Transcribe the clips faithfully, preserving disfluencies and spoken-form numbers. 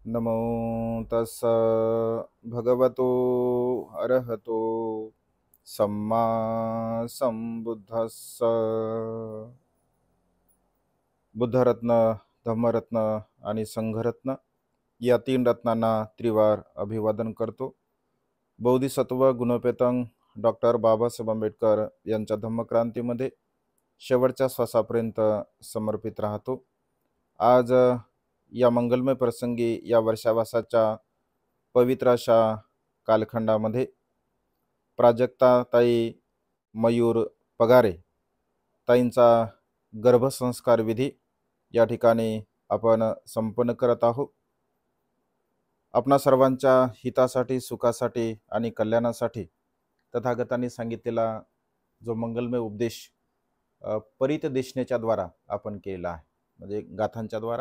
नमो तस्स भगवतो अरहतो सम्मा संबुद्धस्स। बुद्धरत्न, धम्मरत्न आणि संघरत्न या तीन रत्नांना त्रिवार अभिवादन करतो। बोधिसत्व गुणोपेतंग डॉक्टर बाबासाहेब आंबेडकर यांच्या धम्मक्रांतीमध्ये शेवटच्या श्वासापर्यंत समर्पित राहतो। आज या मंगलमय प्रसंगी या वर्षावासाच्या पवित्र अशा कालखंडामध्ये प्राजक्ता ताई मयूर पगारे ताईंचा गर्भसंस्कार विधी या ठिकाणी आपण संपन्न करत आहोत। आपणा सर्वांच्या हितासाठी, सुखासाठी आणि कल्याणासाठी तथागतांनी सांगितलेला जो मंगलमय उपदेश परितदेशनेच्या द्वारा आपण केला आहे, म्हणजे गाथांच्या द्वारा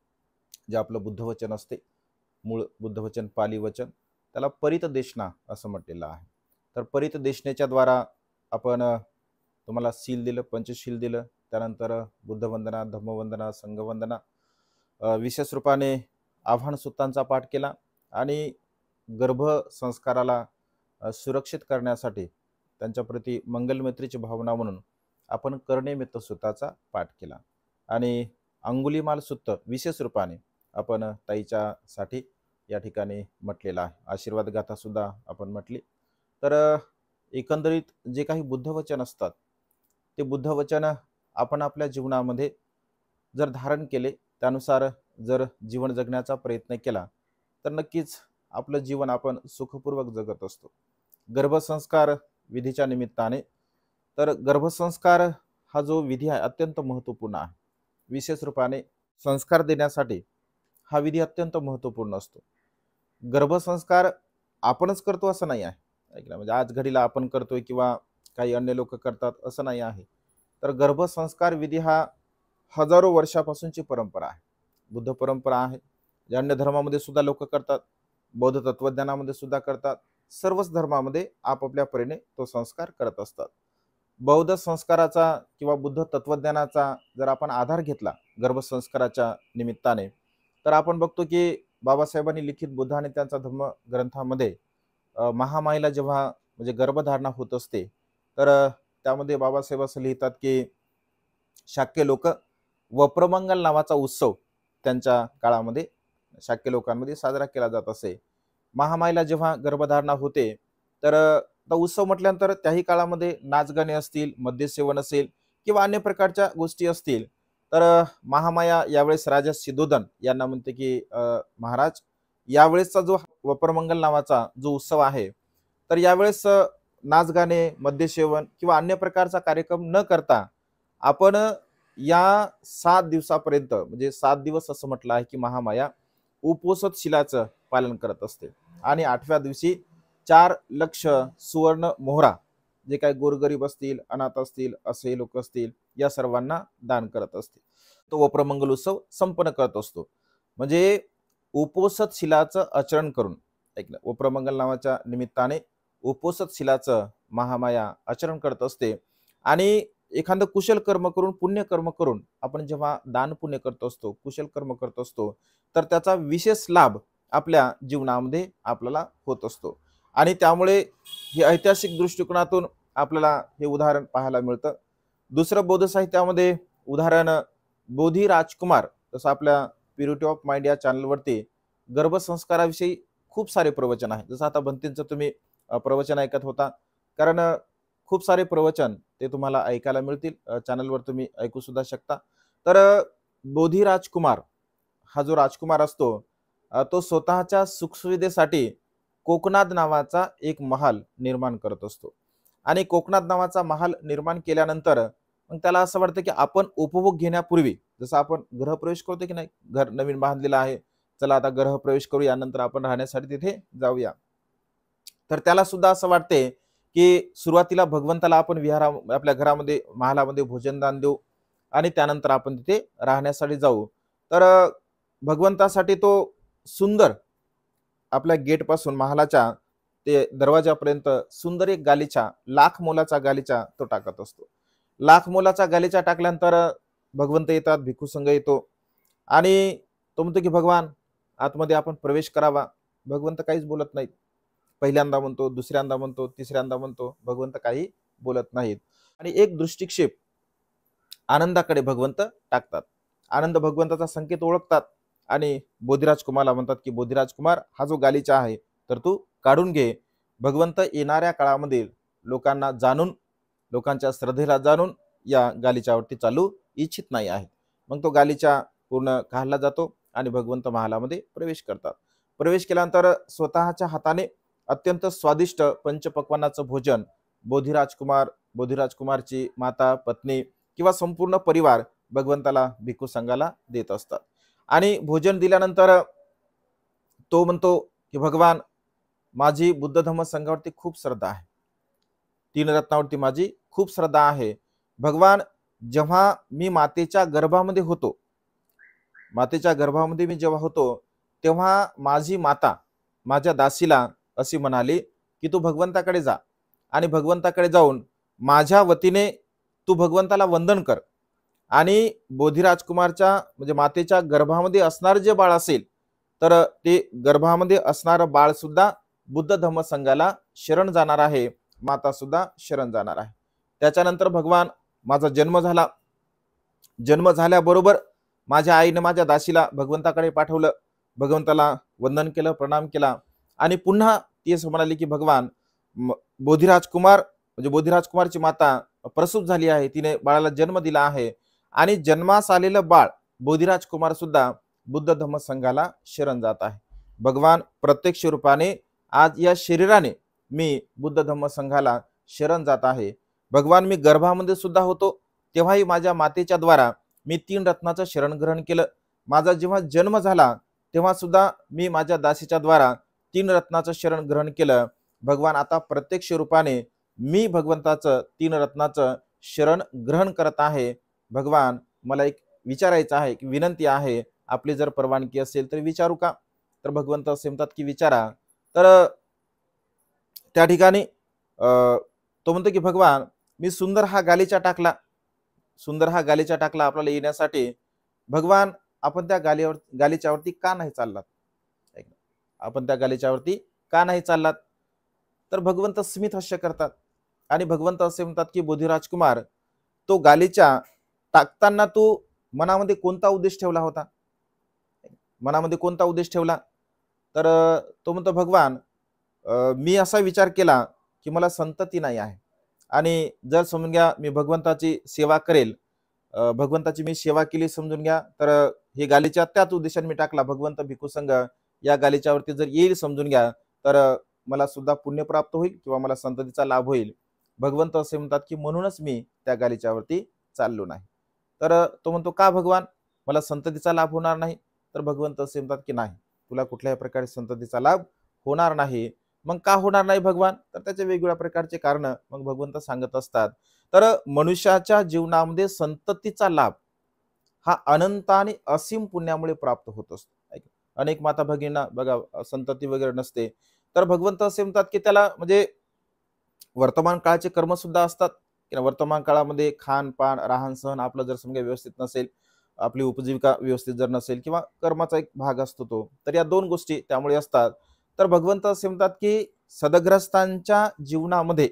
जे आपलं बुद्धवचन असते, मूळ बुद्धवचन पाली वचन, त्याला परितदेशना असं म्हटलेलं आहे। तर परितदेशनेच्या द्वारा आपण तुम्हाला सील दिलं, पंचशील दिलं, त्यानंतर बुद्धवंदना, धम्मवंदना, संघवंदना, विशेष रूपाने आव्हान सूत्रांचा पाठ केला आणि गर्भसंस्काराला सुरक्षित करण्यासाठी त्यांच्याप्रती मंगलमैत्रीची भावना म्हणून आपण कर्णेमित्त सूत्राचा पाठ केला आणि अंगुलीमाल सूत्र विशेष रूपाने आपण ताईच्यासाठी या ठिकाणी म्हटलेला आहे। आशीर्वाद गाथा सुद्धा आपण म्हटली। तर एकंदरीत जे काही बुद्धवचन असतात ते बुद्धवचन आपण आपल्या जीवनामध्ये जर धारण केले, त्यानुसार जर जीवन जगण्याचा प्रयत्न केला तर नक्कीच आपलं जीवन आपण सुखपूर्वक जगत असतो। गर्भसंस्कार विधीच्या निमित्ताने, तर गर्भसंस्कार हा जो विधी आहे अत्यंत महत्त्वपूर्ण आहे। विशेष रूपाने संस्कार देण्यासाठी हा विधी अत्यंत महत्त्वपूर्ण असतो। गर्भसंस्कार आपणच करतो असं नाही आहे, ऐकलं, म्हणजे आज घडीला आपण करतोय किंवा काही अन्य लोक करतात असं नाही आहे। तर गर्भसंस्कार विधी हा हजारो वर्षापासूनची परंपरा आहे, बुद्ध परंपरा आहे। अन्य धर्मामध्ये सुद्धा लोक करतात, बौद्ध तत्वज्ञानामध्ये सुद्धा करतात, सर्वच धर्मामध्ये आपापल्या परीने तो संस्कार करत असतात। बौद्ध संस्काराचा किंवा बुद्ध तत्वज्ञानाचा जर आपण आधार घेतला गर्भसंस्काराच्या निमित्ताने, तर आपण बघतो की बाबासाहेबांनी लिखित बुद्ध आणि त्यांचा धम्म ग्रंथामध्ये महामाईला जेव्हा म्हणजे गर्भधारणा होत असते, तर त्यामध्ये बाबासाहेब असं लिहितात की शाक्य लोक वप्रमंगल नावाचा उत्सव त्यांच्या काळामध्ये शाक्य लोकांमध्ये साजरा केला जात असे। महामाईला जेव्हा गर्भधारणा होते तर तो उत्सव म्हटल्यानंतर त्याही काळामध्ये नाचगाणे असतील, मद्यसेवन असेल किंवा अन्य प्रकारच्या गोष्टी असतील, तर महामाया यावेळेस राजा सिद्धोदन यांना म्हणते की महाराज, यावेळेसचा जो वप्रमंगल नावाचा जो उत्सव आहे, तर यावेळेस नाचगाणे, मद्यसेवन किंवा अन्य प्रकारचा कार्यक्रम न करता आपण या सात दिवसापर्यंत, म्हणजे सात दिवस असं म्हटलं आहे की महामाया उपोषित शिलाचं पालन करत असते आणि आठव्या दिवशी चार लक्ष सुवर्ण मोहरा, जे काही गोरगरीब असतील, अनाथ असतील, असे लोक असतील, या सर्वांना दान करत असते। तो वप्रमंगल उत्सव संपन्न करत असतो। म्हणजे उपोषित शिलाचं आचरण करून, ऐकलं, वप्रमंगल नावाच्या निमित्ताने उपोषित शिलाचं महामाया आचरण करत असते आणि एखादं कुशल कर्म करून, पुण्य कर्म करून आपण जेव्हा दान पुण्य करत असतो, कुशल कर्म करत असतो, तर त्याचा विशेष लाभ आपल्या जीवनामध्ये आपल्याला होत असतो आणि त्यामुळे हे ऐतिहासिक दृष्टिकोनातून आपल्याला हे उदाहरण पाहायला मिळतं। दुसरं बौद्ध साहित्यामध्ये उदाहरण बोधी राजकुमार, जसं आपल्या प्युरिटी ऑफ माइंड या चॅनलवरती गर्भसंस्काराविषयी खूप सारे प्रवचन आहे। जसं आता भंतींचं तुम्ही प्रवचन ऐकत होता, कारण खूप सारे प्रवचन ते तुम्हाला ऐकायला मिळतील, चॅनलवर तुम्ही ऐकू सुद्धा शकता। तर बोधी राजकुमार हा जो राजकुमार असतो, तो स्वतःच्या सुखसुविधेसाठी कोकणाद नावाचा एक महाल निर्माण करत असतो आणि कोकणाद नावाचा महाल निर्माण केल्यानंतर मग त्याला असं वाटतं की आपण उपभोग घेण्यापूर्वी, जसं आपण गृहप्रवेश करतो की नाही, घर नवीन बांधलेलं आहे, चला आता गृहप्रवेश करू, यानंतर आपण राहण्यासाठी तिथे जाऊया, तर त्याला सुद्धा असं वाटते की सुरुवातीला भगवंताला आपण विहारा आपल्या घरामध्ये महालामध्ये भोजनदान देऊ आणि त्यानंतर आपण तिथे राहण्यासाठी जाऊ। तर भगवंतासाठी तो सुंदर आपल्या गेट पासून महालाच्या ते दरवाजापर्यंत सुंदर एक गालीचा, लाख मोलाचा गालीचा तो टाकत असतो। लाख मोलाचा गालीचा टाकल्यानंतर भगवंत येतात, भिक्खू संघ येतो आणि तो म्हणतो की भगवान, आतमध्ये आपण प्रवेश करावा, भगवंत काहीच बोलत नाहीत. पहिल्यांदा म्हणतो, दुसऱ्यांदा म्हणतो, तिसऱ्यांदा म्हणतो, भगवंत काही बोलत नाहीत. आणि एक दृष्टिक्षेप आनंदाकडे भगवंत टाकतात. आनंद भगवंताचा संकेत ओळखतात आणि बोधिराज कुमारला म्हणतात की बोधिराज कुमार, हा जो गालिचा आहे तर तू काढून घे. भगवंत येणाऱ्या काळामध्ये लोकांना जाणून, लोकांच्या श्रद्धेला जाणून या गालिच्यावरती चालू इच्छित नाही आहे. मग तो गालिचा पूर्ण काढला जातो आणि भगवंत महालामध्ये प्रवेश करतात. प्रवेश केल्यानंतर स्वतःच्या हाताने अत्यंत स्वादिष्ट पंचपक्वान्नाचं भोजन बोधिराज कुमार, बोधिराज कुमारची माता, पत्नी किंवा संपूर्ण परिवार भगवंताला भिक्खू संघाला देत असतात. आणि भोजन दिल्यानंतर तो म्हणतो की भगवान, माझी बुद्ध धम्म संघावरती खूप श्रद्धा आहे, तीन रत्नावरती माझी खूप श्रद्धा आहे. भगवान, जेव्हा मी मातेच्या गर्भामध्ये होतो, मातेच्या गर्भामध्ये मी जेव्हा होतो तेव्हा माझी माता माझ्या दासीला अशी म्हणाली की तू भगवंताकडे जा आणि भगवंताकडे जाऊन माझ्या वतीने तू भगवंताला वंदन कर. आणि बोधिराज कुमारच्या म्हणजे मातेच्या गर्भामध्ये असणारे जे बाळ असेल तर ते गर्भामध्ये असणारं बाळ सुद्धा बुद्ध धम्म संघाला शरण जाणार आहे, माता सुद्धा शरण जाणार आहे. त्याच्यानंतर भगवान, माझा जन्म झाला, जन्म झाल्याबरोबर माझ्या आईने माझ्या दासीला भगवंताकडे पाठवलं, भगवंताला वंदन केलं, प्रणाम केला आणि पुन्हा ती असं म्हणाली की भगवान, बोधिराज कुमार म्हणजे बोधिराज कुमारची माता प्रसूत झाली आहे, तिने बाळाला जन्म दिला आहे आणि जन्मास आलेलं बाळ बोधिराज कुमार सुद्धा बुद्ध धम्म संघाला शरण जात आहे. भगवान, प्रत्यक्ष रूपाने आज या शरीराने मी बुद्ध धम्म संघाला शरण जात आहे. भगवान, मी गर्भामध्ये सुद्धा होतो तेव्हाही माझ्या मातेच्या द्वारा मी तीन रत्नाचं शरण ग्रहण केलं. माझा जेव्हा जन्म झाला तेव्हा सुद्धा मी माझ्या दासीच्या द्वारा तीन रत्नाचं शरण ग्रहण केलं. भगवान, आता प्रत्यक्ष रूपाने मी भगवंताचं तीन रत्नाचं शरण ग्रहण करत आहे. भगवान, मला एक विचारायचं आहे, की विनंती आहे, आपली जर परवानगी असेल तर विचारू का? तर भगवंत असे म्हणतात की विचारा. तर त्या ठिकाणी तो म्हणतो की भगवान, मी सुंदर हा गालिचा टाकला, सुंदर हा गालिचा टाकला आपल्याला येण्यासाठी. भगवान, आपण त्या गालीवर गालिच्यावरती का नाही चाललात? आपण त्या गालिच्यावरती का नाही चाललात? तर भगवंत स्मित हास्य करतात आणि भगवंत असे म्हणतात की बोधिराज कुमार, तो गालिचा टाकताना तू मनामध्ये कोणता उद्देश ठेवला होता? मनामध्ये कोणता उद्देश ठेवला? तर तो म्हणतो भगवान, मी असा विचार केला की मला संतती नाही आहे आणि जर समजून घ्या मी भगवंताची सेवा करेल, भगवंताची मी सेवा केली समजून घ्या, तर हे गालिचा त्याच उद्देशाने मी टाकला, भगवंत भिक्खू संघ या गालिच्यावरती जर येईल समजून घ्या तर मला सुद्धा पुण्य प्राप्त होईल किंवा मला संततीचा लाभ होईल. भगवंत असे म्हणतात की म्हणूनच मी त्या गालिच्यावरती चाललो नाही. तर तो म्हणतो का भगवान, मला संततीचा लाभ होणार नाही? तर भगवंत असे म्हणतात की नाही, तुला कुठल्याही प्रकारे संततीचा लाभ होणार नाही. मग का होणार नाही भगवान? तर त्याचे वेगवेगळ्या प्रकारचे कारण मग भगवंत सांगत असतात. तर मनुष्याच्या जीवनामध्ये संततीचा लाभ हा अनंत आणि असीम पुण्यामुळे प्राप्त होत असतो. अनेक माता भगिनींना बघा संतती वगैरे नसते, तर भगवंत असे म्हणतात की त्याला म्हणजे वर्तमान काळाचे कर्म सुद्धा असतात की वर्तमान काळामध्ये खान पान राहण सहन आपलं जर समजा व्यवस्थित नसेल, आपली उपजीविका व्यवस्थित जर नसेल किंवा कर्माचा एक भाग असतो तो, तर या दोन गोष्टी त्यामुळे असतात. तर भगवंत असे म्हणतात की सदग्रस्तांच्या जीवनामध्ये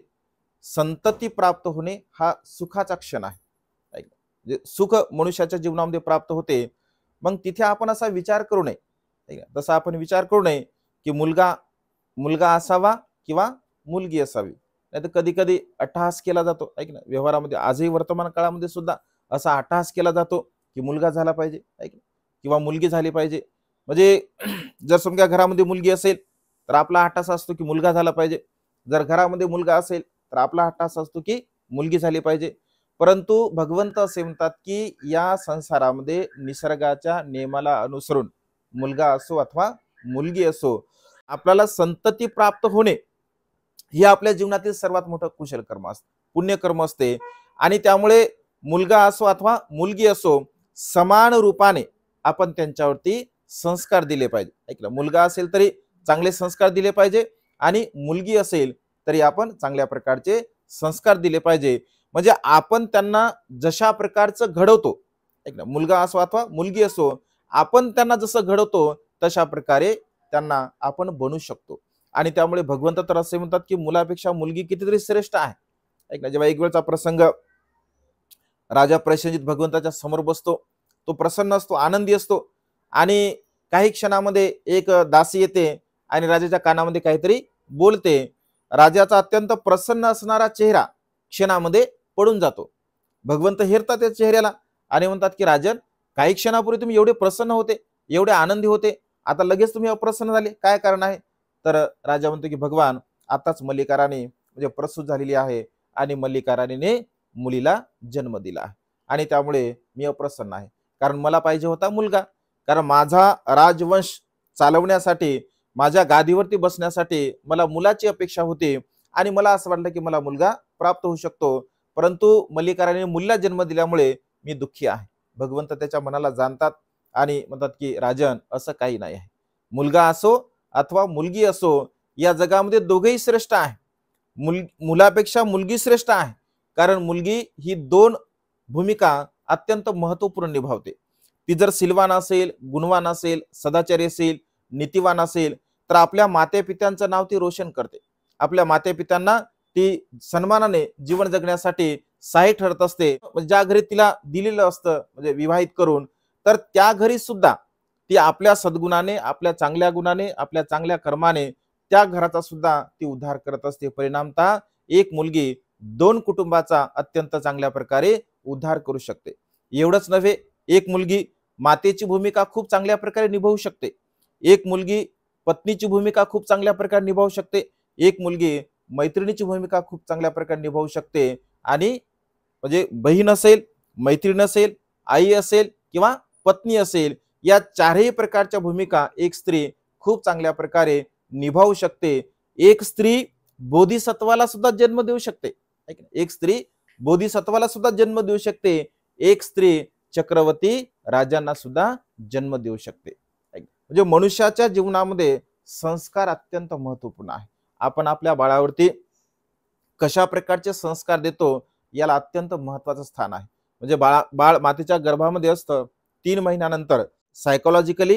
संतती प्राप्त होणे हा सुखाचा क्षण आहे. म्हणजे सुख मनुष्याच्या जीवनामध्ये प्राप्त होते. मग तिथे आपण असा विचार करू नये, तसा आपण विचार करू नये की मुलगा मुलगा असावा किंवा मुलगी असावी. नाही तर कधी कधी अट्टहास केला जातो, ऐक ना, व्यवहारामध्ये आजही वर्तमान काळामध्ये सुद्धा असा अट्टहास केला जातो की मुलगा झाला पाहिजे, ऐक किंवा मुलगी झाली पाहिजे. म्हणजे जर समजा घरामध्ये मुलगी असेल तर आपला अट्टहास असतो की मुलगा झाला पाहिजे, जर घरामध्ये मुलगा असेल तर आपला अट्टहास असतो की मुलगी झाली पाहिजे. परंतु भगवंत असे म्हणतात की या संसारामध्ये निसर्गाच्या नियमाला अनुसरून मुलगा असो अथवा मुलगी असो, आपल्याला संतती प्राप्त होणे हे आपल्या जीवनातील सर्वात मोठं कुशल कर्म असते, पुण्यकर्म असते. आणि त्यामुळे मुलगा असो अथवा मुलगी असो, समान रूपाने आपण त्यांच्यावरती संस्कार दिले पाहिजे. ऐकलं, मुलगा असेल तरी चांगले संस्कार दिले पाहिजे आणि मुलगी असेल तरी आपण चांगल्या प्रकारचे संस्कार दिले पाहिजे. म्हणजे आपण त्यांना जशा प्रकारचं घडवतो, ऐकलं, मुलगा असो अथवा मुलगी असो, आपण त्यांना जसं घडवतो तशा प्रकारे त्यांना आपण बनवू शकतो. आणि त्यामुळे भगवंत तर असे म्हणतात की मुलापेक्षा मुलगी कितीतरी श्रेष्ठ आहे. ऐक ना, जेव्हा एक वेळचा प्रसंग राजा प्रसेनजित भगवंताच्या समोर बसतो, तो प्रसन्न असतो, आनंदी असतो आणि काही क्षणामध्ये एक दासी येते आणि राजाच्या कानामध्ये काहीतरी बोलते. राजाचा अत्यंत प्रसन्न असणारा चेहरा क्षणामध्ये पडून जातो. भगवंत हेरतात त्या चेहऱ्याला आणि म्हणतात की राजन, काही क्षणापूर्वी तुम्ही एवढे प्रसन्न होते, एवढे आनंदी होते, आता लगेच तुम्ही अप्रसन्न झाले, काय कारण आहे? तर राजा म्हणतो की भगवान, आताच मल्लिका राणी म्हणजे प्रसूत झालेली आहे आणि मल्लिका राणीने मुलीला जन्म दिला आहे आणि त्यामुळे मी अप्रसन्न आहे. कारण मला पाहिजे होता मुलगा, कारण माझा राजवंश चालवण्यासाठी, माझ्या गादीवरती बसण्यासाठी मला मुलाची अपेक्षा होती आणि मला असं वाटलं की मला मुलगा प्राप्त होऊ शकतो, परंतु मल्लिका राणीने मुलीला जन्म दिल्यामुळे मी दुःखी आहे. भगवंत त्याच्या मनाला जाणतात आणि म्हणतात की राजन, असं काही नाही आहे. मुलगा असो अथवा मुलगी असो, या जगामध्ये दोघेही श्रेष्ठ आहे. मुल मुलापेक्षा मुलगी श्रेष्ठ आहे, कारण मुलगी ही दोन भूमिका अत्यंत महत्वपूर्ण निभावते. ती जर सिलवान असेल, गुणवान असेल, सदाचारी असेल, नीतिवान असेल, तर आपल्या मातेपित्यांचं नाव ती रोशन करते. आपल्या मातेपित्यांना ती सन्मानाने जीवन जगण्यासाठी सहाय्य ठरत असते. ज्या घरी तिला दिलेलं असतं म्हणजे विवाहित करून, तर त्या घरी सुद्धा ती आपल्या सद्गुणाने, आपल्या चांगल्या गुणाने, आपल्या चांगल्या कर्माने त्या घराचा सुद्धा ती उद्धार करत असते. परिणामतः एक मुलगी दोन कुटुंबाचा अत्यंत चांगल्या प्रकारे उद्धार करू शकते. एवढंच नव्हे, एक मुलगी मातेची भूमिका खूप चांगल्या प्रकारे निभावू शकते. एक मुलगी पत्नीची भूमिका खूप चांगल्या प्रकारे निभावू शकते. एक मुलगी मैत्रिणीची भूमिका खूप चांगल्या प्रकारे निभावू शकते. आणि म्हणजे बहीण असेल, मैत्रीण असेल, आई असेल किंवा पत्नी असेल, या चारही प्रकारच्या भूमिका एक स्त्री खूप चांगल्या प्रकारे निभावू शकते. एक स्त्री बोधिसत्वाला सुद्धा जन्म देऊ शकते. एक स्त्री बोधिसत्वाला सुद्धा जन्म देऊ शकते. एक स्त्री चक्रवर्ती राजांना सुद्धा जन्म देऊ शकते. म्हणजे मनुष्याच्या जीवनामध्ये संस्कार अत्यंत महत्वपूर्ण आहे. आपण आपल्या बाळावरती कशा प्रकारचे संस्कार देतो याला अत्यंत महत्वाचं स्थान आहे. म्हणजे बाळ बाळ मातेच्या गर्भामध्ये असतं, तीन महिन्यानंतर सायकोलॉजिकली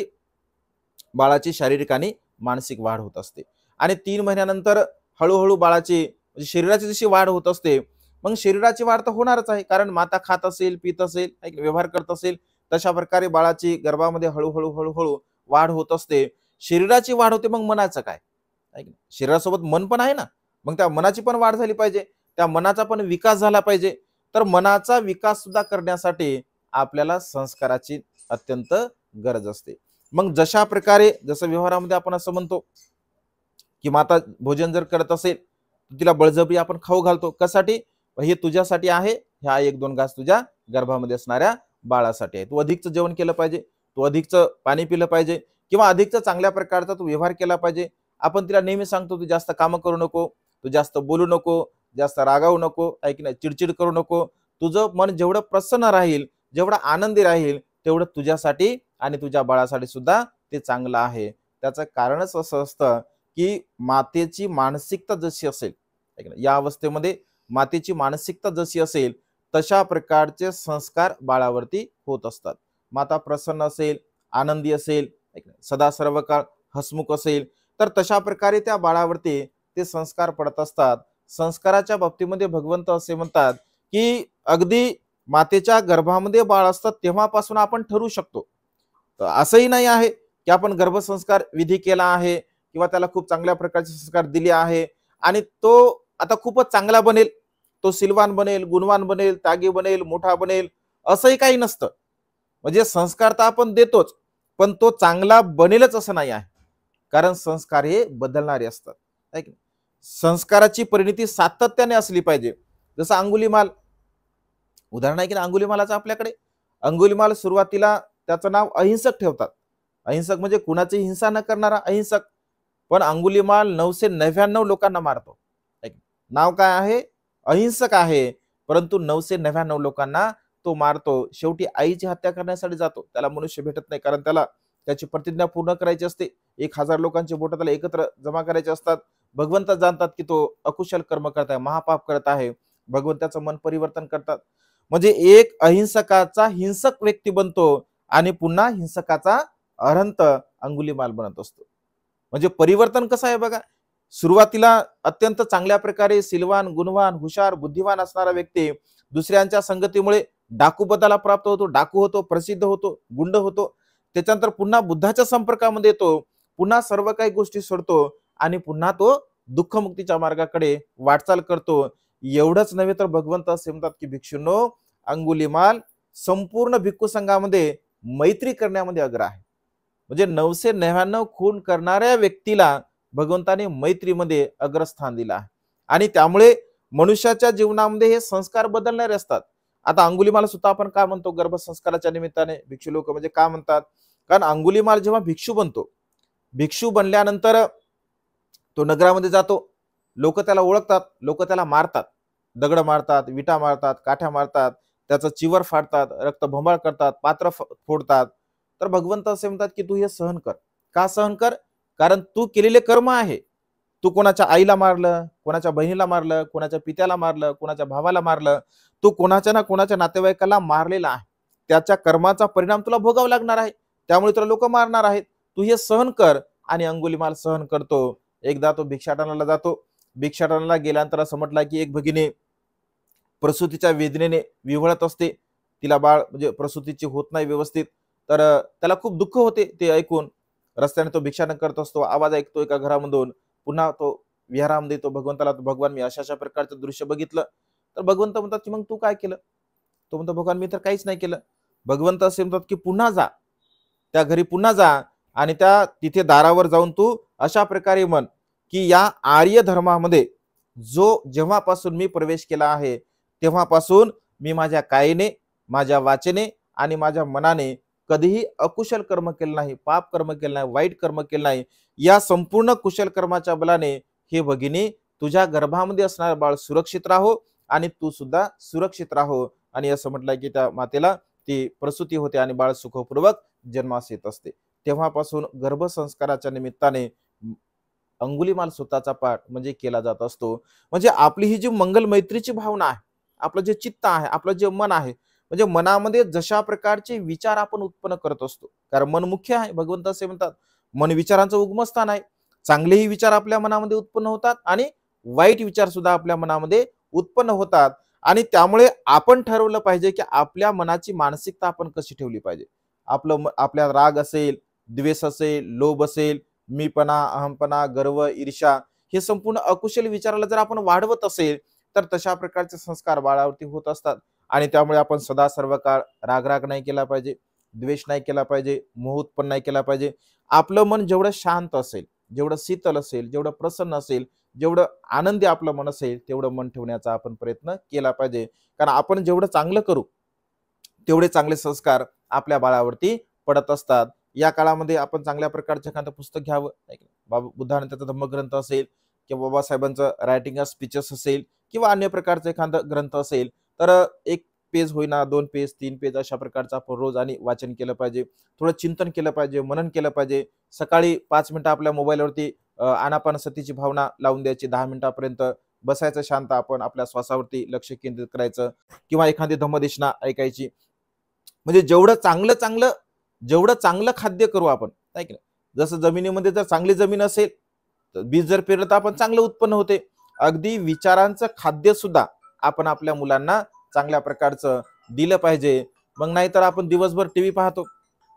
बाळाची शारीरिक आणि मानसिक वाढ होत असते आणि तीन महिन्यानंतर हळूहळू बाळाची म्हणजे शरीराची जशी वाढ होत असते, मग शरीराची वाढ तर होणारच आहे, कारण माता खात असेल, पित असेल, व्यवहार करत असेल, तशा प्रकारे बाळाची गर्भामध्ये हळूहळू हळूहळू वाढ होत असते. शरीराची वाढ होते, मग मनाचं काय? शरीरासोबत मन पण आहे ना, मग त्या मनाची पण वाढ झाली पाहिजे, त्या मनाचा पण विकास झाला पाहिजे. तर मनाचा विकास सुद्धा करण्यासाठी आपल्याला संस्काराची अत्यंत गरज असते. मग जशा प्रकारे जसं व्यवहारामध्ये आपण असं म्हणतो की माता भोजन जर करत असेल, तिला बळजबरी आपण खाऊ घालतो. कशासाठी? हे तुझ्यासाठी आहे, ह्या एक दोन घास तुझ्या गर्भामध्ये असणाऱ्या बाळासाठी आहे. तू अधिकचं जेवण केलं पाहिजे, तू अधिकचं पाणी पिलं पाहिजे किंवा अधिकचं चांगल्या प्रकारचा तू व्यवहार केला पाहिजे. आपण तिला नेहमी सांगतो, तू जास्त कामं करू नको, तू जास्त बोलू नको, जास्त रागावू नको, ऐक ना, चिडचिड करू नको. तुझं मन जेवढं प्रसन्न राहील, जेवढं आनंदी राहील, तेवढं तुझ्यासाठी आणि तुझ्या बाळासाठी सुद्धा ते चांगलं आहे. त्याचं कारणच असं असतं की मातेची मानसिकता जशी असेल, या अवस्थेमध्ये मातेची मानसिकता जशी असेल तशा प्रकारचे संस्कार बाळावरती होत असतात. माता प्रसन्न असेल, आनंदी असेल, सदा सर्व काळ हसमुख असेल, तर तशा प्रकारे त्या बाळावरती ते संस्कार पडत असतात. संस्काराच्या बाबतीमध्ये भगवंत असे म्हणतात की अगदी मातेच्या गर्भामध्ये बाळ असतात तेव्हापासून आपण ठरवू शकतो. असंही नाही आहे की आपण गर्भसंस्कार विधी केला आहे किंवा त्याला खूप चांगल्या प्रकारचे संस्कार दिले आहे आणि तो आता खूपच चांगला बनेल, तो सिलवान बनेल, गुणवान बनेल, त्यागी बनेल, मोठा बनेल, असंही काही नसतं. म्हणजे संस्कार तर आपण देतोच, पण तो चांगला बनेलच असं नाही आहे, कारण संस्कार हे बदलणारे असतात. संस्काराची परिणती सातत्याने असली पाहिजे. जसं अंगुलीमाल उदाहरण आहे की अंगुलीमालाचं आपल्याकडे, अंगुलीमाल सुरुवातीला त्याचं नाव अहिंसक ठेवतात. अहिंसक म्हणजे कुणाची हिंसा न करणारा अहिंसक. पण अंगुलीमाल नऊशे नव्याण्णव लोकांना मारतो. नाव काय आहे? अहिंसक आहे, परंतु नऊशे नव्याण्णव लोकांना तो मारतो. शेवटी आईची हत्या करण्यासाठी जातो. त्याला मनुष्य भेटत नाही, कारण त्याला त्याची प्रतिज्ञा पूर्ण करायची असते. एक हजार लोकांची बोटं त्याला एकत्र जमा करायचे असतात. भगवंत जाणतात की तो अकुशल कर्म करत आहे, महापाप करत आहे. भगवंताचं मन परिवर्तन करतात. म्हणजे एक अहिंसकाचा हिंसक व्यक्ती बनतो आणि पुन्हा हिंसकाचा अरहंत अंगुलीमाल बनत असतो. म्हणजे परिवर्तन कसं आहे बघा, सुरुवातीला अत्यंत चांगल्या प्रकारे सिलवान, गुणवान, हुशार, बुद्धिमान असणारा व्यक्ती दुसऱ्यांच्या संगतीमुळे डाकू पदाला प्राप्त होतो, डाकू होतो, प्रसिद्ध होतो, गुंड होतो. त्याच्यानंतर पुन्हा बुद्धाच्या संपर्कामध्ये येतो, पुन्हा सर्व काही गोष्टी सोडतो आणि पुन्हा तो दुःखमुक्तीच्या मार्गाकडे वाटचाल करतो. एवढंच नव्हे तर भगवंत असे म्हणतात की भिक्षूंनो, अंगुलीमाल संपूर्ण भिक्खू संघामध्ये मैत्री करण्यामध्ये अग्र आहे. म्हणजे नऊशे नव्याण्णव खून करणाऱ्या व्यक्तीला भगवंताने मैत्रीमध्ये अग्रस्थान दिलं आहे. आणि त्यामुळे मनुष्याच्या जीवनामध्ये हे संस्कार बदलणारे असतात. आता अंगुलीमाल सुद्धा आपण काय म्हणतो गर्भसंस्काराच्या निमित्ताने भिक्षू लोक म्हणजे का म्हणतात, कारण अंगुलीमाल जेव्हा भिक्षू बनतो, भिक्षू बनल्यानंतर तो नगरामध्ये जातो, लोक त्याला ओळखतात, लोक त्याला मारतात, दगड मारतात, विटा मारतात, काठ्या मारतात, त्याचं चिवर फाडतात, रक्तभंबाळ करतात, पात्र फोडतात. तर भगवंत असे म्हणतात की तू हे सहन कर. का सहन कर? कारण तू केलेले कर्म आहे. तू कोणाच्या आईला मारलं, कोणाच्या बहिणीला मारलं, कोणाच्या पित्याला मारलं, कोणाच्या भावाला मारलं, तू कोणाच्या ना कोणाच्या नातेवाईकाला मारलेला आहे. त्याच्या कर्माचा परिणाम तुला भोगावा लागणार आहे. त्यामुळे तुला लोक मारणार आहेत. तू हे सहन कर. आणि अंगुलीमाल सहन करतो. एकदा तो भिक्षाटनाला जातो. भिक्षाटनाला गेल्यानंतर असं म्हटलं की एक भगिनी प्रसूतीच्या वेदनेने विव्हळत असते, तिला बाळ म्हणजे प्रसूतीची होत नाही व्यवस्थित, तर त्याला खूप दुःख होते. ते ऐकून रस्त्याने तो भिक्षाटन करत असतो, आवाज ऐकतो एका घरामधून, पुन्हा तो विहारामध्ये तो भगवंताला, भगवान मी अशा अशा प्रकारचं दृश्य बघितलं. तर भगवंत म्हणतात की मग तू काय केलं? तो म्हणतो भगवान मी तर काहीच नाही केलं. भगवंत असे म्हणतात की पुन्हा जा, त्या घरी पुन्हा जा आणि त्या तिथे दारावर जाऊन तू अशा प्रकारे म्हण की या आर्य धर्मामध्ये जो जेव्हापासून मी प्रवेश केला आहे तेव्हापासून मी माझ्या कायेने, माझ्या वाचेने आणि माझ्या मनाने कधीही अकुशल कर्म केलं नाही, पाप कर्म केलं नाही, वाईट कर्म केलं नाही. या संपूर्ण कुशल कर्माच्या बलाने हे भगिनी तुझ्या गर्भामध्ये असणारे बाळ सुरक्षित राहो आणि तू सुद्धा सुरक्षित राहो. आणि असं म्हटलंय की त्या मातेला ती प्रसूती होते आणि बाळ सुखपूर्वक जन्मास येत असते. तेव्हापासून गर्भसंस्काराच्या निमित्ताने अंगुलीमाल स्वतःचा पाठ म्हणजे केला जात असतो. म्हणजे आपली ही जी मंगल मैत्रीची भावना आहे, आपलं जे चित्त आहे, आपलं जे मन आहे, म्हणजे मनामध्ये जशा प्रकारचे विचार आपण उत्पन्न करत असतो, कारण मन मुख्य आहे. भगवंत असे म्हणतात मन विचारांचं उगमस्थान आहे. चांगलेही विचार आपल्या मनामध्ये उत्पन्न होतात आणि वाईट विचार सुद्धा आपल्या मनामध्ये उत्पन्न होतात. आणि त्यामुळे आपण ठरवलं पाहिजे की आपल्या मनाची मानसिकता आपण कशी ठेवली पाहिजे. आपलं आपल्या राग असेल, द्वेष असेल, लोभ असेल, मीपणा, अहमपणा, गर्व, ईर्ष्या हे संपूर्ण अकुशल विचाराला जर आपण वाढवत असेल तर तशा प्रकारचे संस्कार बाळावरती होत असतात. आणि त्यामुळे आपण सदा सर्व काळ रागराग नाही केला पाहिजे, द्वेष नाही केला पाहिजे, मोह उत्पन्न नाही केला पाहिजे. आपलं मन जेवढं शांत असेल, जेवढं शीतल असेल, जेवढं प्रसन्न असेल, जेवढं आनंदी आपलं मन असेल तेवढं मन ठेवण्याचा आपण प्रयत्न केला पाहिजे. कारण आपण जेवढं चांगलं करू तेवढे चांगले संस्कार आपल्या बाळावरती पडत असतात. या काळामध्ये आपण चांगल्या प्रकारचं एखादं पुस्तक घ्यावं, बाबा बुद्धाने त्याचा धम्मग्रंथ असेल किंवा बाबासाहेबांचं रायटिंग ऑफ स्पीचेस असेल किंवा अन्य प्रकारचा एखादा ग्रंथ असेल तर एक पेज होईना, दोन पेज, तीन पेज अशा प्रकारचं आपण रोज आणि वाचन केलं पाहिजे. थोडं चिंतन केलं पाहिजे, मनन केलं पाहिजे. सकाळी पाच मिनिटं आपल्या मोबाईलवरती आनापानसतीची भावना लावून द्यायची, दहा मिनिटापर्यंत बसायचं शांत, आपण आपल्या श्वासावरती लक्ष केंद्रित करायचं किंवा एखादी धम्मदेशना ऐकायची. म्हणजे जेवढं चांगलं चांगलं जेवढं चांगलं खाद्य करू आपण, नाही की नाही, जसं जमिनीमध्ये जर चांगली जमीन असेल तर बीज जर पेरलं तर आपण चांगलं उत्पन्न होते. अगदी विचारांचं खाद्य सुद्धा आपण आपल्या मुलांना चांगल्या प्रकारचं दिलं पाहिजे. मग नाहीतर आपण दिवसभर टीव्ही पाहतो,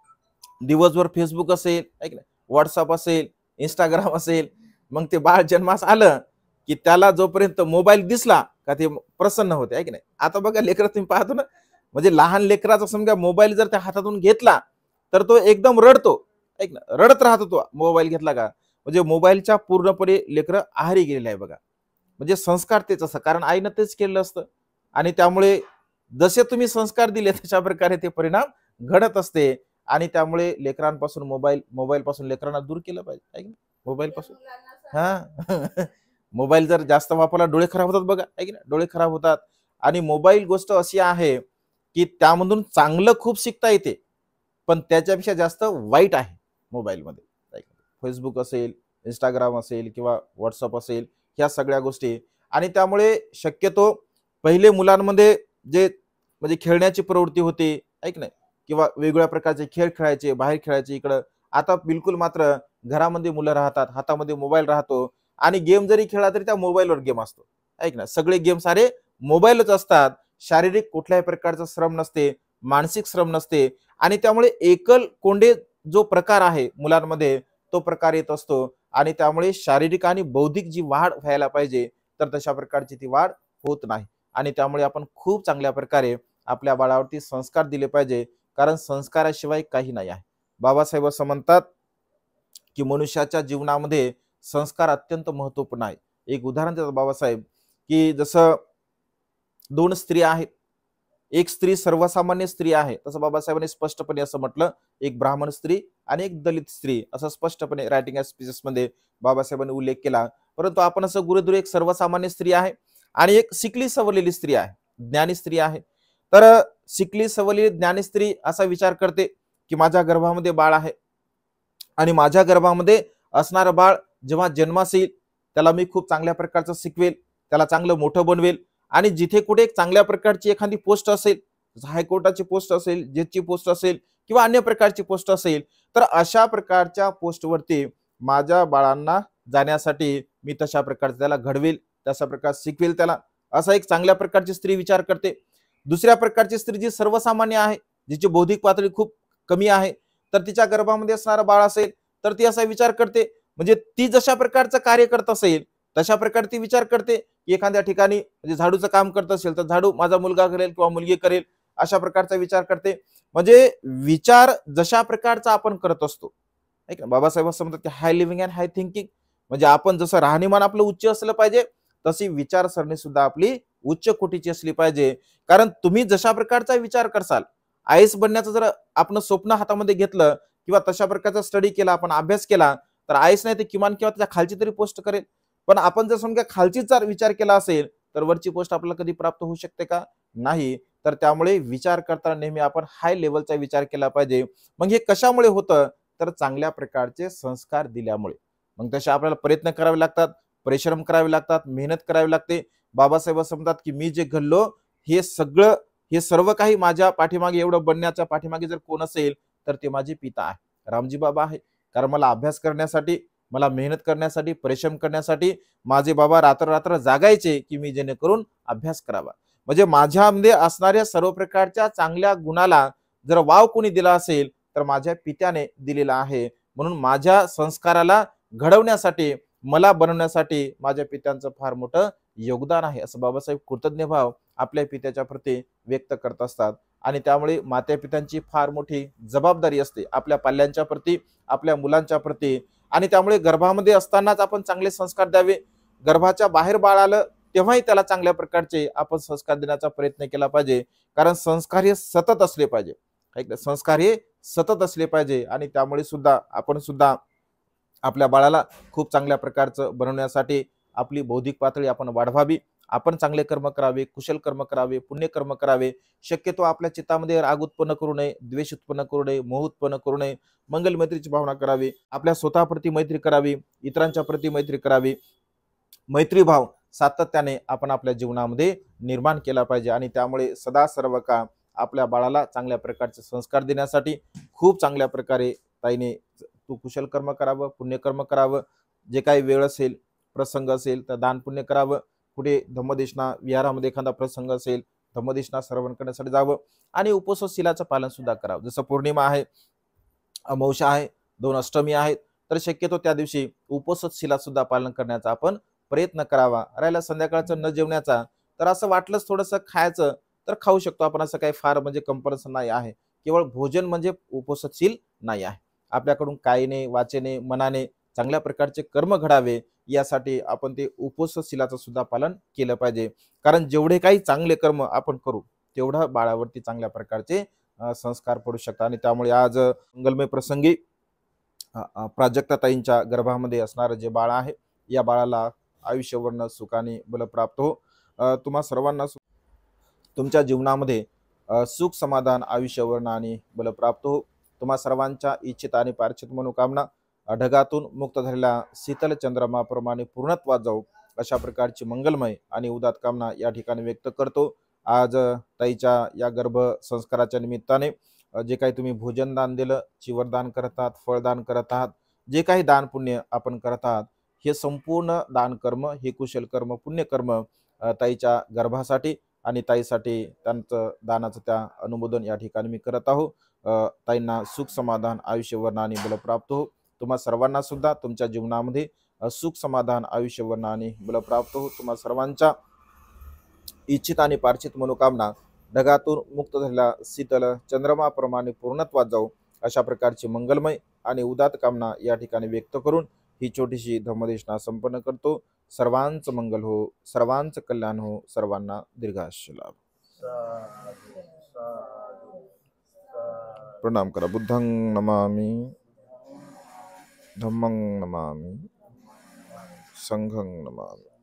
दिवसभर फेसबुक असेल, आहे की नाही, व्हॉट्सअप असेल, इंस्टाग्राम असेल, मग ते बाळ जन्मास आलं की त्याला जोपर्यंत मोबाईल दिसला का ते प्रसन्न होते, आहे की नाही. आता बघा लेकरं तुम्ही पाहतो ना, म्हणजे लहान लेकराचा समजा मोबाईल जर त्या हातातून घेतला तर तो एकदम रडतो, ऐक ना, रडत राहतो तो मोबाईल घेतला का. म्हणजे मोबाईलच्या पूर्णपणे लेकरं आहारी गेलेले आहे बघा. म्हणजे संस्कार तेच असं, कारण आईनं तेच केलेलं असतं. आणि त्यामुळे जसे तुम्ही संस्कार दिले तशा प्रकारे ते परिणाम घडत असते. आणि त्यामुळे लेकरांपासून मोबाईल मोबाईल पासून लेकरांना दूर केलं पाहिजे, आहे की नाही, मोबाईल पासून. हा मोबाईल जर जास्त वापरला डोळे खराब होतात बघा, आहे की नाही, डोळे खराब होतात. आणि मोबाईल गोष्ट अशी आहे की त्यामधून चांगलं खूप शिकता येते, पण त्याच्यापेक्षा जास्त वाईट आहे मोबाईलमध्ये. फेसबुक असेल, इंस्टाग्राम असेल किंवा व्हॉट्सअप असेल, ह्या सगळ्या गोष्टी. आणि त्यामुळे शक्यतो पहिले मुलांमध्ये जे म्हणजे खेळण्याची प्रवृत्ती होती, ऐक नाही, किंवा वेगवेगळ्या प्रकारचे खेळ खेळायचे, बाहेर खेळायचे, इकडं आता बिलकुल मात्र घरामध्ये मुलं राहतात, हातामध्ये मोबाईल राहतो आणि गेम जरी खेळला तरी त्या मोबाईलवर गेम असतो. ऐक ना, सगळे गेम सारे मोबाईलच असतात. शारीरिक कुठल्याही प्रकारचा श्रम नसते, मानसिक श्रम नसते आणि त्यामुळे एकल कोंडे जो प्रकार आहे मुलांमध्ये तो प्रकार येत असतो आणि त्यामुळे शारीरिक आणि बौद्धिक जी वाढ व्हायला पाहिजे तर तशा प्रकारची ती वाढ होत नाही. आणि त्यामुळे आपण खूप चांगल्या प्रकारे आपल्या बाळावरती संस्कार दिले पाहिजे, कारण संस्काराशिवाय काही नाही आहे. बाबासाहेब असं म्हणतात की मनुष्याच्या जीवनामध्ये संस्कार अत्यंत महत्वपूर्ण आहे. एक उदाहरण देतात बाबासाहेब, की जसं दोन स्त्रिया आहेत, एक स्त्री सर्वसामान्य स्त्री आहे, तसं बाबासाहेबांनी स्पष्टपणे असं म्हटलं, एक ब्राह्मण स्त्री आणि एक दलित स्त्री, असं स्पष्टपणे रायटिंग स्पीचेस मध्ये बाबासाहेबांनी उल्लेख केला. परंतु आपण असं गुरुदुर एक सर्वसामान्य स्त्री आहे आणि एक शिकली सवरलेली स्त्री आहे, ज्ञानी स्त्री आहे. तर शिकली सवरलेली ज्ञानी स्त्री असा विचार करते की माझ्या गर्भामध्ये बाळ आहे आणि माझ्या गर्भामध्ये असणारं बाळ जेव्हा जन्मास येईल त्याला मी खूप चांगल्या प्रकारचं शिकवेल, त्याला चांगलं मोठं बनवेल आणि जिथे कुठे एक चांगल्या प्रकारची एखादी पोस्ट असेल, हायकोर्टाची पोस्ट असेल, जजची पोस्ट असेल किंवा अन्य प्रकारची पोस्ट असेल, तर अशा प्रकारच्या पोस्टवरती माझ्या बाळांना जाण्यासाठी मी तशा प्रकारचं त्याला घडवेल, तशा प्रकार शिकवेल त्याला, असा एक चांगल्या प्रकारची स्त्री विचार करते. दुसऱ्या प्रकारची स्त्री जी सर्वसामान्य आहे, जिची बौद्धिक पातळी खूप कमी आहे, तर तिच्या गर्भामध्ये असणारा बाळ असेल तर ती असा विचार करते, म्हणजे ती जशा प्रकारचं कार्य करत असेल तशा प्रकारे ती विचार करते की एखाद्या ठिकाणी म्हणजे झाडूचं काम करत असेल तर झाडू माझा मुलगा करेल किंवा मुलगी करेल, अशा प्रकारचा विचार करते. म्हणजे विचार जशा प्रकारचा आपण करत असतो, ऐक ना, बाबासाहेब असं म्हणतात की high living and high thinking, म्हणजे आपण जसं राहणीमान आपलं उच्च असलं पाहिजे तशी विचारसरणी सुद्धा आपली उच्च कोटीची असली पाहिजे. कारण तुम्ही जशा प्रकारचा विचार करसाल, आय एस बनण्याचं जर आपण स्वप्न हातामध्ये घेतलं किंवा तशा प्रकारचा स्टडी केला, आपण अभ्यास केला, तर आय एस नाही तर किमान किंवा त्याच्या खालची तरी पोस्ट करेल. पण आपण जर समजा खालचीच विचार केला असेल तर वरची पोस्ट आपल्याला कधी प्राप्त होऊ शकते का? नाही. तर त्यामुळे विचार करताना नेहमी आपण हाय लेवलचा विचार केला पाहिजे. मग हे कशामुळे होतं? तर चांगल्या प्रकारचे संस्कार दिल्यामुळे. मग तसे आपल्याला प्रयत्न करावे लागतात, परिश्रम करावे लागतात, मेहनत करावी लागते. बाबासाहेब असं म्हणतात की मी जे घडलो हे सगळं, हे सर्व काही माझ्या पाठीमागे एवढं बनण्याच्या पाठीमागे जर कोण असेल तर ते माझे पिता आहे, रामजी बाबा आहे. कारण मला अभ्यास करण्यासाठी, मला मेहनत करण्यासाठी, परिश्रम करण्यासाठी माझे बाबा रात्र रात्र जागायचे की मी जेणेकरून अभ्यास करावा. म्हणजे माझ्यामध्ये असणाऱ्या सर्व प्रकारच्या चांगल्या गुणाला जर वाव कोणी दिला असेल तर माझ्या पित्याने दिलेला आहे. म्हणून माझ्या संस्काराला घडवण्यासाठी, मला बनवण्यासाठी माझ्या पित्यांचं फार मोठं योगदान आहे, असं बाबासाहेब कृतज्ञ भाव आपल्या पित्याच्या प्रती व्यक्त करत असतात. आणि त्यामुळे माता पित्यांची फार मोठी जबाबदारी असते आपल्या पाल्यांच्या प्रती, आपल्या मुलांच्या प्रती. आणि त्यामुळे गर्भामध्ये असतानाच आपण चांगले संस्कार द्यावे, गर्भाच्या बाहेर बाळ आलं तेव्हाही त्याला चांगल्या प्रकारचे आपण संस्कार देण्याचा प्रयत्न केला पाहिजे. कारण संस्कार हे सतत असले पाहिजे, संस्कार हे सतत असले पाहिजे. आणि त्यामुळे सुद्धा आपण सुद्धा आपल्या बाळाला खूप चांगल्या प्रकारचं बनवण्यासाठी आपली बौद्धिक पातळी आपण वाढवावी, आपण चांगले कर्म करावे, कुशल कर्म करावे, पुण्य कर्म करावे. शक्यतो आपल्या चित्तामध्ये राग उत्पन्न करू नये, द्वेष उत्पन्न करू नये, मोह उत्पन्न करू नये, मंगल मैत्रीची भावना करावी, आपल्या स्वतःप्रती मैत्री करावी, इतरांच्या प्रती मैत्री करावी. मैत्री भाव सातत्याने आपण आपल्या जीवनामध्ये निर्माण केला पाहिजे. आणि त्यामुळे सदा सर्व काळ आपल्या बाळाला चांगल्या प्रकारचे संस्कार देण्यासाठी खूप चांगल्या प्रकारे ताईने तू कुशल कर्म करावं, पुण्यकर्म करावं, जे काही वेळ असेल, प्रसंग असेल तर दान पुण्य करावं, कुठे धम्मदेशना विहारामध्ये एखादा प्रसंग असेल धम्मदेशना श्रवण करण्यासाठी जावं आणि उपवासशीलाचं पालन सुद्धा करावं. जसं पौर्णिमा आहे, अमावस्या आहे, दोन अष्टमी आहेत, तर शक्यतो त्या दिवशी उपवासशीला सुद्धा पालन करण्याचा आपण प्रयत्न करावा. राहिला संध्याकाळचं न जेवण्याचा, तर असं वाटलंच थोडंसं खायचं तर खाऊ शकतो आपण, असं काही फार म्हणजे कंपल्सन नाही आहे. केवळ भोजन म्हणजे उपवासशील नाही आहे. आपल्याकडून कायने, वाचेने, मनाने चांगल्या प्रकारचे कर्म घडावे यासाठी आपण ते उपवासशीलाचं सुद्धा पालन केलं पाहिजे. कारण जेवढे काही चांगले कर्म आपण करू तेवढा बाळावरती चांगल्या प्रकारचे संस्कार पडू शकतात. आणि त्यामुळे आज मंगलमय प्रसंगी प्राजक्ताताईंच्या गर्भामध्ये असणारं जे बाळ आहे या बाळाला आयुष्यवर्ण सुखाने बल प्राप्त हो. तुम्हा सर्वांना तुमच्या जीवनामध्ये सुख समाधान आयुष्यवर्ण आणि बल प्राप्त हो. तुम्हा सर्वांच्या इच्छित आणि पार्थित मनोकामना ढगातून मुक्त झालेल्या शीतल चंद्रमाप्रमाणे पूर्णत्वात जाऊ अशा प्रकारची मंगलमय आणि उदात कामना या ठिकाणी व्यक्त करतो. आज ताईच्या या गर्भ संस्काराच्या निमित्ताने अ, जे काही तुम्ही भोजन दान दिलं, चिवरदान करत आहात, फळदान करत आहात, जे काही दान पुण्य आपण करत आहात, हे संपूर्ण दान कर्म, हे कुशल कर्म, पुण्यकर्म अ, ताईच्या गर्भासाठी आणि ताईसाठी त्यांचं दानाचं त्या अनुमोदन या ठिकाणी मी करत आहो. अ, ताईंना सुख समाधान आयुष्यवर्ण आणि बल प्राप्त हो. तुम्हा सर्वांना सुद्धा तुमच्या जीवनामध्ये अ, सुख समाधान आयुष्यवर्ण आणि बल प्राप्त हो. तुम्हा सर्वांच्या इच्छित आणि पार्चित मनोकामना ढगातून मुक्त झालेल्या शीतल चंद्रमाप्रमाणे पूर्णत्वात जाऊ, अशा प्रकारची मंगलमय आणि उदात कामना या ठिकाणी व्यक्त करून ही छोटीशी धम्मदेशना संपन्न करतो. सर्वांचं मंगल हो, सर्वांचं कल्याण हो, सर्वांना दीर्घायुष्य लाभ. साधु साधु साधु. प्रणाम करा. बुद्धं नमामि, धम्मं नमामि, संघं नमामि.